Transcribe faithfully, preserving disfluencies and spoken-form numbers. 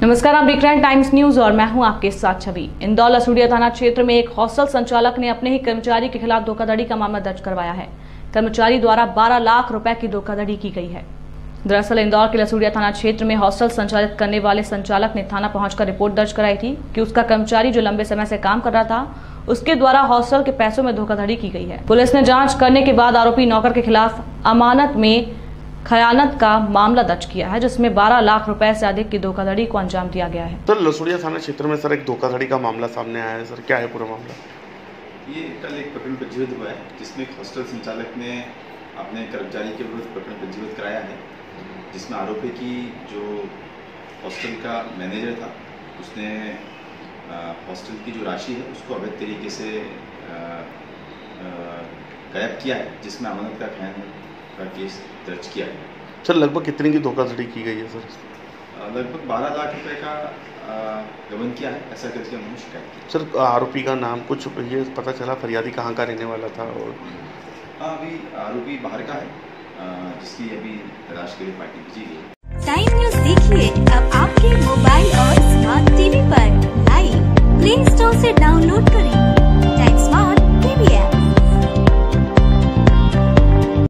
नमस्कार, आप देख रहे हैं टाइम्स न्यूज और मैं हूं आपके साथ छवि। इंदौर लसूड़िया थाना क्षेत्र में एक हॉस्टल संचालक ने अपने ही कर्मचारी के खिलाफ धोखाधड़ी का मामला दर्ज करवाया है। कर्मचारी द्वारा बारह लाख रुपए की धोखाधड़ी की गई है। दरअसल इंदौर के लसूड़िया थाना क्षेत्र में हॉस्टल संचालित करने वाले संचालक ने थाना पहुंचकर रिपोर्ट दर्ज कराई थी कि उसका कर्मचारी जो लंबे समय से काम कर रहा था, उसके द्वारा हॉस्टल के पैसों में धोखाधड़ी की गई है। पुलिस ने जांच करने के बाद आरोपी नौकर के खिलाफ अमानत में खयानत का मामला दर्ज किया है, जिसमें बारह लाख रुपए से अधिक की धोखाधड़ी को अंजाम दिया गया है। सर, लसूड़िया थाना क्षेत्र में सर एक धोखाधड़ी का मामला सामने आया है। सर, क्या है पूरा मामला? ये कल एक प्रकरण पंजीबद्ध हुआ है, जिसमें एक हॉस्टल संचालक ने अपने कर्मचारी के विरुद्ध प्रकरण पंजीबद्ध कराया है, जिसमें आरोप है कि जो हॉस्टल का मैनेजर था, उसने हॉस्टल की जो राशि है उसको अवैध तरीके से गायब किया है, जिसमें अमानत का खयानत का केस दर्ज किया है। सर, लगभग कितने की धोखाधड़ी की गई है? सर, लगभग बारह लाख रुपए का गबन किया है, ऐसा करके उन्होंने शिकायत की। सर, आरोपी का नाम कुछ ये पता चला? फरियादी कहाँ का रहने वाला था? और हाँ, अभी आरोपी बाहर का है, जिसकी अभी तलाश के लिए पार्टी भेजी गई। टाइम न्यूज देखिए अब आपके मोबाइल और स्मार्ट टीवी पर।